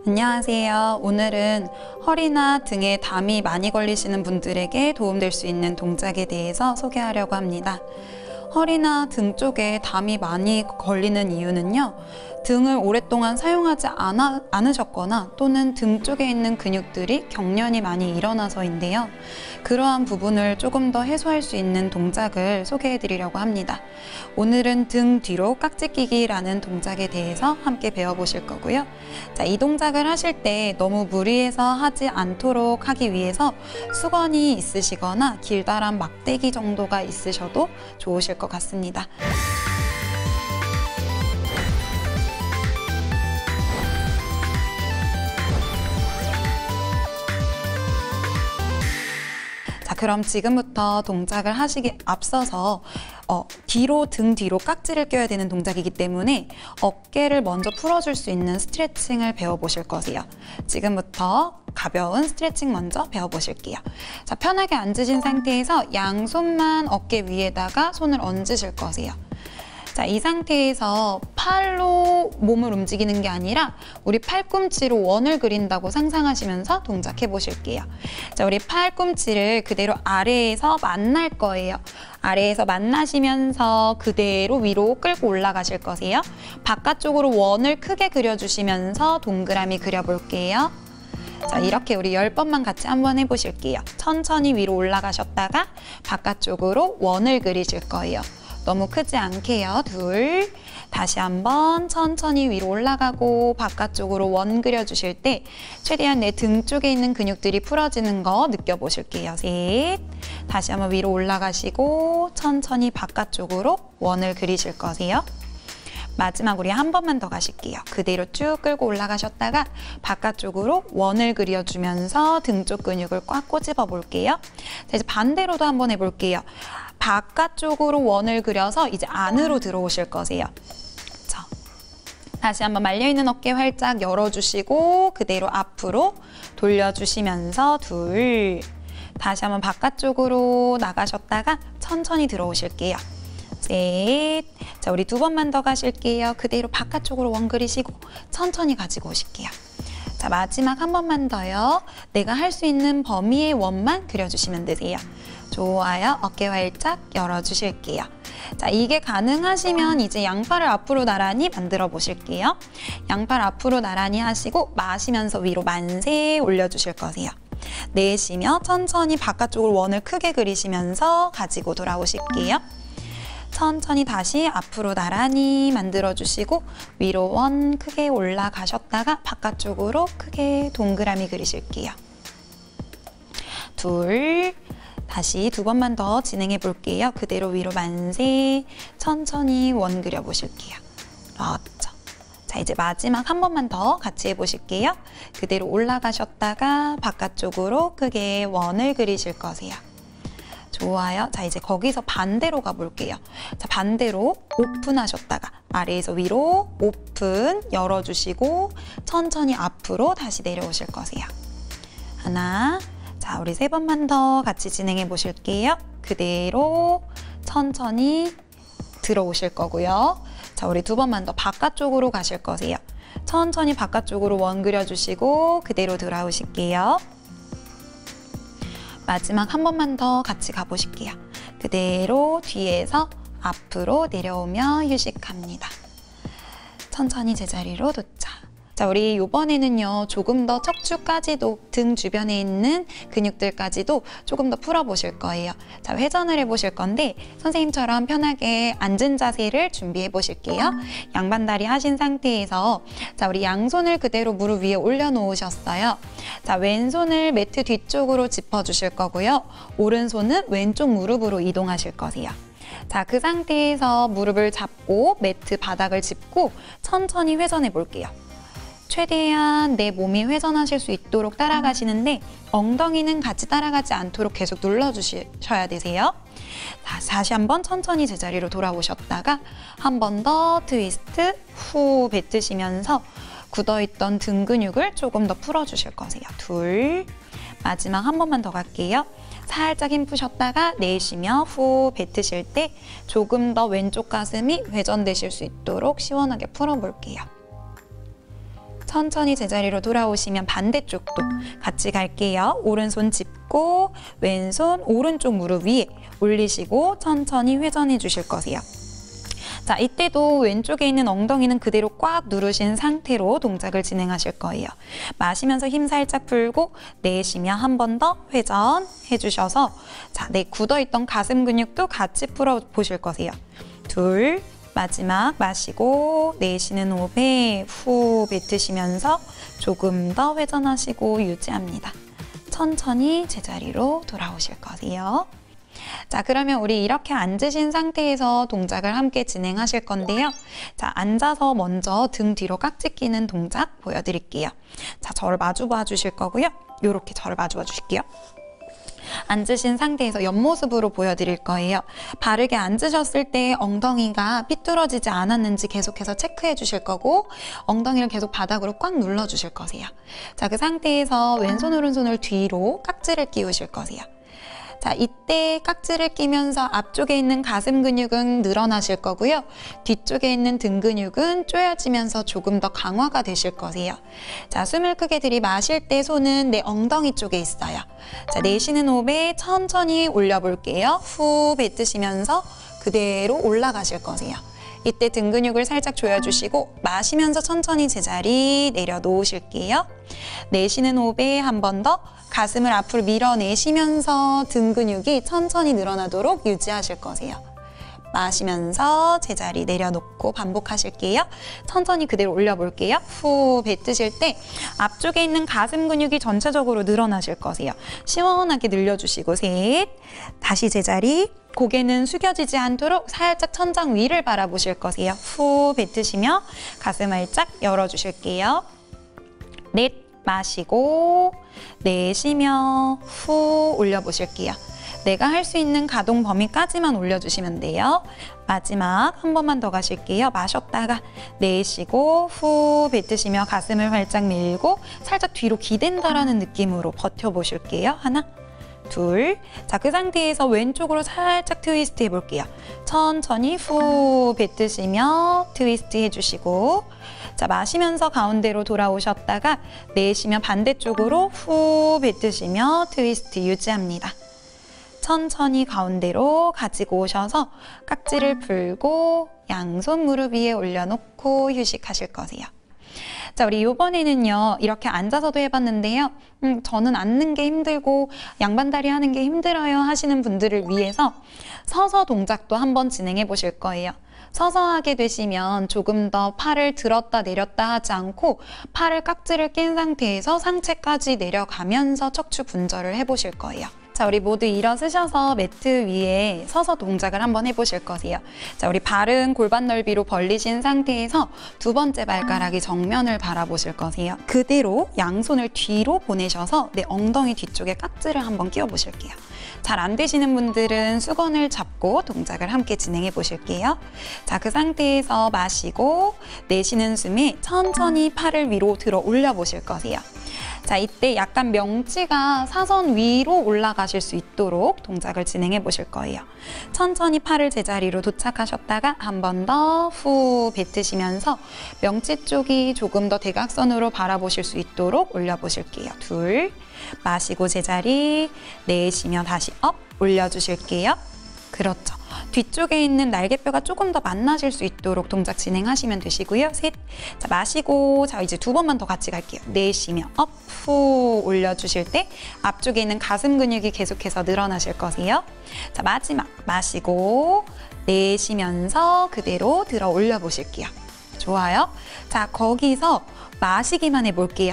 안녕하세요. 오늘은 허리나 등에 담이 많이 걸리시는 분들에게 도움될 수 있는 동작에 대해서 소개하려고 합니다. 허리나 등 쪽에 담이 많이 걸리는 이유는요, 등을 오랫동안 사용하지 않으셨거나 또는 등 쪽에 있는 근육들이 경련이 많이 일어나서인데요. 그러한 부분을 조금 더 해소할 수 있는 동작을 소개해 드리려고 합니다. 오늘은 등 뒤로 깍지 끼기라는 동작에 대해서 함께 배워보실 거고요. 자, 이 동작을 하실 때 너무 무리해서 하지 않도록 하기 위해서 수건이 있으시거나 길다란 막대기 정도가 있으셔도 좋으실 것 같습니다. 자, 그럼 지금부터 동작을 하시기 앞서서 등 뒤로 깍지를 껴야 되는 동작이기 때문에 어깨를 먼저 풀어줄 수 있는 스트레칭을 배워보실 거세요. 지금부터 가벼운 스트레칭 먼저 배워보실게요. 자, 편하게 앉으신 상태에서 양손만 어깨 위에다가 손을 얹으실 거세요. 자, 이 상태에서 팔로 몸을 움직이는 게 아니라 우리 팔꿈치로 원을 그린다고 상상하시면서 동작해 보실게요. 자, 우리 팔꿈치를 그대로 아래에서 만날 거예요. 아래에서 만나시면서 그대로 위로 끌고 올라가실 거세요. 바깥쪽으로 원을 크게 그려주시면서 동그라미 그려볼게요. 자, 이렇게 우리 10번만 같이 한번 해보실게요. 천천히 위로 올라가셨다가 바깥쪽으로 원을 그리실 거예요. 너무 크지 않게요. 둘, 다시 한번 천천히 위로 올라가고 바깥쪽으로 원 그려주실 때 최대한 내 등 쪽에 있는 근육들이 풀어지는 거 느껴보실게요. 셋, 다시 한번 위로 올라가시고 천천히 바깥쪽으로 원을 그리실 거세요. 마지막 우리 한 번만 더 가실게요. 그대로 쭉 끌고 올라가셨다가 바깥쪽으로 원을 그려주면서 등 쪽 근육을 꽉 꼬집어 볼게요. 자, 이제 반대로도 한번 해볼게요. 바깥쪽으로 원을 그려서 이제 안으로 들어오실 거세요. 자, 다시 한번 말려있는 어깨 활짝 열어주시고 그대로 앞으로 돌려주시면서 둘, 다시 한번 바깥쪽으로 나가셨다가 천천히 들어오실게요. 셋, 자, 우리 2번만 더 가실게요. 그대로 바깥쪽으로 원 그리시고 천천히 가지고 오실게요. 자, 마지막 한 번만 더요. 내가 할 수 있는 범위의 원만 그려주시면 되세요. 좋아요. 어깨 활짝 열어주실게요. 자, 이게 가능하시면 이제 양팔을 앞으로 나란히 만들어 보실게요. 양팔 앞으로 나란히 하시고 마시면서 위로 만세 올려주실 거세요. 내쉬며 천천히 바깥쪽으로 원을 크게 그리시면서 가지고 돌아오실게요. 천천히 다시 앞으로 나란히 만들어주시고 위로 원 크게 올라가셨다가 바깥쪽으로 크게 동그라미 그리실게요. 둘, 다시 2번만 더 진행해 볼게요. 그대로 위로 만세, 천천히 원 그려 보실게요. 그렇죠. 자, 이제 마지막 한 번만 더 같이 해보실게요. 그대로 올라가셨다가 바깥쪽으로 크게 원을 그리실 거세요. 좋아요. 자, 이제 거기서 반대로 가볼게요. 자, 반대로 오픈하셨다가 아래에서 위로 오픈 열어주시고 천천히 앞으로 다시 내려오실 거세요. 하나, 자, 우리 3번만 더 같이 진행해 보실게요. 그대로 천천히 들어오실 거고요. 자, 우리 2번만 더 바깥쪽으로 가실 거세요. 천천히 바깥쪽으로 원 그려주시고 그대로 돌아오실게요. 마지막 한 번만 더 같이 가보실게요. 그대로 뒤에서 앞으로 내려오며 휴식합니다. 천천히 제자리로 도착. 자, 우리 이번에는요, 조금 더 척추까지도 등 주변에 있는 근육들까지도 조금 더 풀어보실 거예요. 자, 회전을 해보실 건데 선생님처럼 편하게 앉은 자세를 준비해 보실게요. 양반다리 하신 상태에서 자, 우리 양손을 그대로 무릎 위에 올려놓으셨어요. 자, 왼손을 매트 뒤쪽으로 짚어주실 거고요. 오른손은 왼쪽 무릎으로 이동하실 거세요. 자, 그 상태에서 무릎을 잡고 매트 바닥을 짚고 천천히 회전해 볼게요. 최대한 내 몸이 회전하실 수 있도록 따라가시는데 엉덩이는 같이 따라가지 않도록 계속 눌러주셔야 되세요. 자, 다시 한번 천천히 제자리로 돌아오셨다가 한 번 더 트위스트 후 뱉으시면서 굳어있던 등 근육을 조금 더 풀어주실 거세요. 둘, 마지막 한 번만 더 갈게요. 살짝 힘 푸셨다가 내쉬며 후 뱉으실 때 조금 더 왼쪽 가슴이 회전되실 수 있도록 시원하게 풀어볼게요. 천천히 제자리로 돌아오시면 반대쪽도 같이 갈게요. 오른손 짚고 왼손 오른쪽 무릎 위에 올리시고 천천히 회전해 주실 거세요. 자, 이때도 왼쪽에 있는 엉덩이는 그대로 꽉 누르신 상태로 동작을 진행하실 거예요. 마시면서 힘 살짝 풀고 내쉬며 한 번 더 회전해 주셔서 자, 내 굳어있던 가슴 근육도 같이 풀어보실 거세요. 둘, 마지막 마시고 내쉬는 호흡에 후 뱉으시면서 조금 더 회전하시고 유지합니다. 천천히 제자리로 돌아오실 거세요. 자, 그러면 우리 이렇게 앉으신 상태에서 동작을 함께 진행하실 건데요. 자, 앉아서 먼저 등 뒤로 깍지 끼는 동작 보여드릴게요. 자, 저를 마주 봐 주실 거고요. 이렇게 저를 마주 봐 주실게요. 앉으신 상태에서 옆모습으로 보여드릴 거예요. 바르게 앉으셨을 때 엉덩이가 삐뚤어지지 않았는지 계속해서 체크해 주실 거고 엉덩이를 계속 바닥으로 꽉 눌러 주실 거세요. 자, 그 상태에서 왼손 오른손을 뒤로 깍지를 끼우실 거세요. 자, 이때 깍지를 끼면서 앞쪽에 있는 가슴 근육은 늘어나실 거고요. 뒤쪽에 있는 등 근육은 조여지면서 조금 더 강화가 되실 거세요. 자, 숨을 크게 들이마실 때 손은 내 엉덩이 쪽에 있어요. 자, 내쉬는 호흡에 천천히 올려볼게요. 후 뱉으시면서 그대로 올라가실 거세요. 이때 등 근육을 살짝 조여주시고 마시면서 천천히 제자리 내려놓으실게요. 내쉬는 호흡에 한 번 더 가슴을 앞으로 밀어내시면서 등 근육이 천천히 늘어나도록 유지하실 거세요. 마시면서 제자리 내려놓고 반복하실게요. 천천히 그대로 올려볼게요. 후 뱉으실 때 앞쪽에 있는 가슴 근육이 전체적으로 늘어나실 거세요. 시원하게 늘려주시고 셋, 다시 제자리. 고개는 숙여지지 않도록 살짝 천장 위를 바라보실 거세요. 후 뱉으시며 가슴 활짝 열어주실게요. 넷, 마시고 내쉬며 후 올려보실게요. 내가 할 수 있는 가동 범위까지만 올려주시면 돼요. 마지막 한 번만 더 가실게요. 마셨다가 내쉬고 후 뱉으시며 가슴을 활짝 밀고 살짝 뒤로 기댄다라는 느낌으로 버텨보실게요. 하나, 둘. 자, 그 상태에서 왼쪽으로 살짝 트위스트 해볼게요. 천천히 후 뱉으시며 트위스트 해주시고 자, 마시면서 가운데로 돌아오셨다가 내쉬며 반대쪽으로 후 뱉으시며 트위스트 유지합니다. 천천히 가운데로 가지고 오셔서 깍지를 풀고 양손 무릎 위에 올려놓고 휴식하실 거세요. 자, 우리 이번에는요 이렇게 앉아서도 해봤는데요. 저는 앉는 게 힘들고 양반다리 하는 게 힘들어요 하시는 분들을 위해서 서서 동작도 한번 진행해 보실 거예요. 서서 하게 되시면 조금 더 팔을 들었다 내렸다 하지 않고 팔을 깍지를 낀 상태에서 상체까지 내려가면서 척추 분절을 해보실 거예요. 자, 우리 모두 일어서셔서 매트 위에 서서 동작을 한번 해보실 거세요. 자, 우리 발은 골반 넓이로 벌리신 상태에서 두 번째 발가락이 정면을 바라보실 거세요. 그대로 양손을 뒤로 보내셔서 내 엉덩이 뒤쪽에 깍지를 한번 끼워 보실게요. 잘 안 되시는 분들은 수건을 잡고 동작을 함께 진행해 보실게요. 자, 그 상태에서 마시고 내쉬는 숨에 천천히 팔을 위로 들어 올려 보실 거세요. 자, 이때 약간 명치가 사선 위로 올라가실 수 있도록 동작을 진행해 보실 거예요. 천천히 팔을 제자리로 도착하셨다가 한 번 더 후 뱉으시면서 명치 쪽이 조금 더 대각선으로 바라보실 수 있도록 올려보실게요. 둘, 마시고 제자리, 내쉬며 다시 업 올려주실게요. 그렇죠. 뒤쪽에 있는 날개뼈가 조금 더 만나실 수 있도록 동작 진행하시면 되시고요. 셋. 자, 마시고 자, 이제 두 번만 더 같이 갈게요. 내쉬며 업, 후 올려주실 때 앞쪽에 있는 가슴 근육이 계속해서 늘어나실 거세요. 자, 마지막 마시고 내쉬면서 그대로 들어 올려 보실게요. 좋아요. 자, 거기서 마시기만 해볼게요.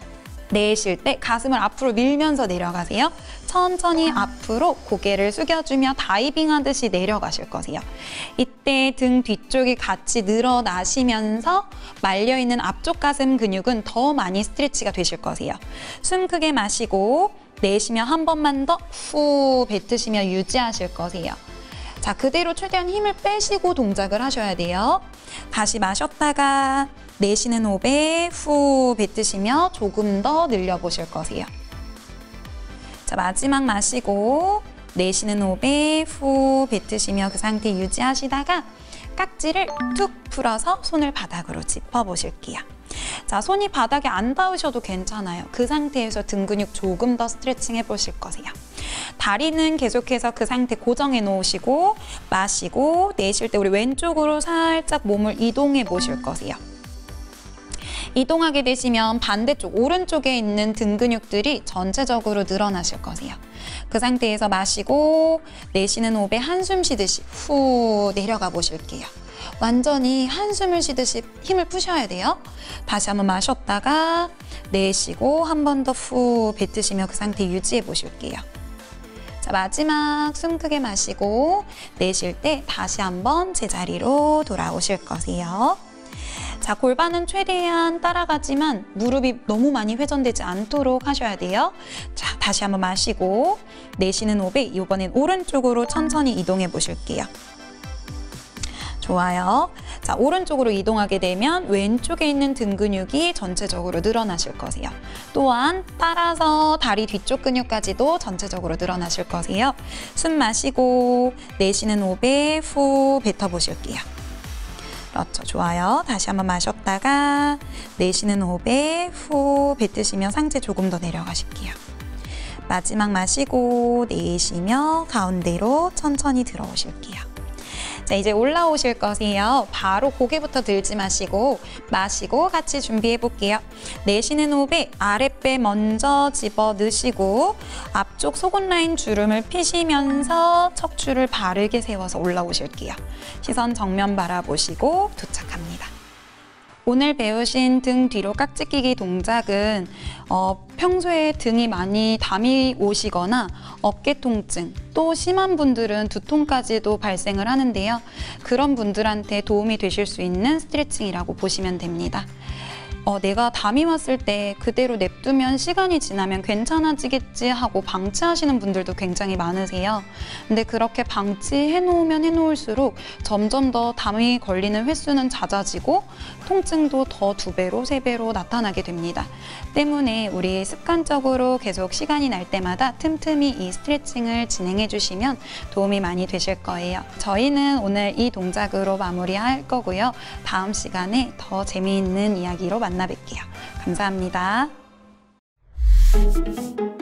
내쉴 때 가슴을 앞으로 밀면서 내려가세요. 천천히 앞으로 고개를 숙여주며 다이빙 하듯이 내려가실 거세요. 이때 등 뒤쪽이 같이 늘어나시면서 말려있는 앞쪽 가슴 근육은 더 많이 스트레치가 되실 거세요. 숨 크게 마시고 내쉬며 한 번만 더 후 뱉으시며 유지하실 거세요. 자, 그대로 최대한 힘을 빼시고 동작을 하셔야 돼요. 다시 마셨다가 내쉬는 호흡에 후 뱉으시며 조금 더 늘려보실 거세요. 자, 마지막 마시고 내쉬는 호흡에 후 뱉으시며 그 상태 유지하시다가 깍지를 툭 풀어서 손을 바닥으로 짚어보실게요. 자, 손이 바닥에 안 닿으셔도 괜찮아요. 그 상태에서 등 근육 조금 더 스트레칭 해보실 거세요. 다리는 계속해서 그 상태 고정해 놓으시고 마시고 내쉴 때 우리 왼쪽으로 살짝 몸을 이동해 보실 거세요. 이동하게 되시면 반대쪽 오른쪽에 있는 등 근육들이 전체적으로 늘어나실 거세요. 그 상태에서 마시고 내쉬는 호흡에 한숨 쉬듯이 후 내려가 보실게요. 완전히 한숨을 쉬듯이 힘을 푸셔야 돼요. 다시 한번 마셨다가 내쉬고 한 번 더 후 뱉으시며 그 상태 유지해 보실게요. 자, 마지막 숨 크게 마시고 내쉴 때 다시 한번 제자리로 돌아오실 거세요. 자, 골반은 최대한 따라가지만 무릎이 너무 많이 회전되지 않도록 하셔야 돼요. 자, 다시 한번 마시고 내쉬는 호흡에 이번엔 오른쪽으로 천천히 이동해 보실게요. 좋아요. 자, 오른쪽으로 이동하게 되면 왼쪽에 있는 등 근육이 전체적으로 늘어나실 거세요. 또한 따라서 다리 뒤쪽 근육까지도 전체적으로 늘어나실 거세요. 숨 마시고 내쉬는 호흡에 후 뱉어보실게요. 그렇죠. 좋아요. 다시 한번 마셨다가 내쉬는 호흡에 후 뱉으시며 상체 조금 더 내려가실게요. 마지막 마시고 내쉬며 가운데로 천천히 들어오실게요. 자, 이제 올라오실 거세요. 바로 고개부터 들지 마시고 마시고 같이 준비해 볼게요. 내쉬는 호흡에 아랫배 먼저 집어 넣으시고 앞쪽 속옷 라인 주름을 펴시면서 척추를 바르게 세워서 올라오실게요. 시선 정면 바라보시고 도착합니다. 오늘 배우신 등 뒤로 깍지 끼기 동작은 평소에 등이 많이 담이 오시거나 어깨 통증, 또 심한 분들은 두통까지도 발생을 하는데요. 그런 분들한테 도움이 되실 수 있는 스트레칭이라고 보시면 됩니다. 내가 담이 왔을 때 그대로 냅두면 시간이 지나면 괜찮아지겠지 하고 방치하시는 분들도 굉장히 많으세요. 근데 그렇게 방치해 놓으면 해 놓을수록 점점 더 담이 걸리는 횟수는 잦아지고 통증도 더 2배로, 3배로 나타나게 됩니다. 때문에 우리 습관적으로 계속 시간이 날 때마다 틈틈이 이 스트레칭을 진행해 주시면 도움이 많이 되실 거예요. 저희는 오늘 이 동작으로 마무리할 거고요. 다음 시간에 더 재미있는 이야기로 만나 뵐게요. 감사합니다.